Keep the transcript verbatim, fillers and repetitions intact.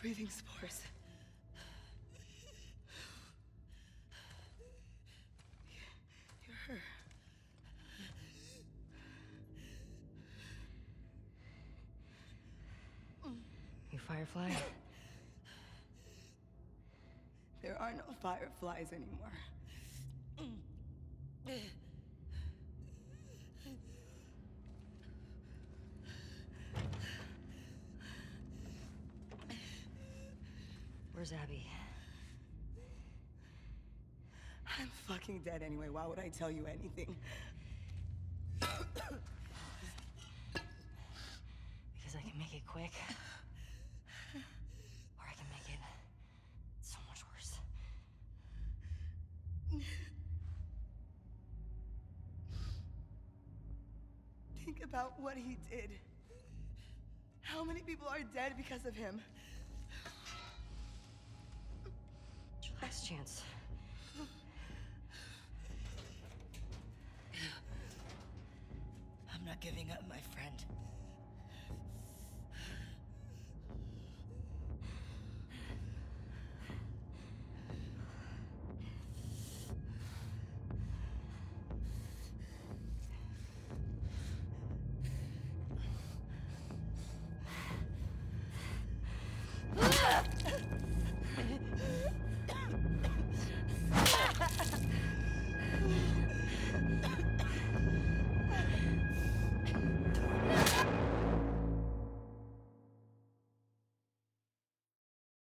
breathing spores. You're her. You Firefly? There are no fireflies anymore. Where's Abby? I'm fucking dead anyway. Why would I tell you anything? Because I can make it quick. Or I can make it so much worse. Think about what he did. How many people are dead because of him? It's your last chance. I'm not giving up, my friend.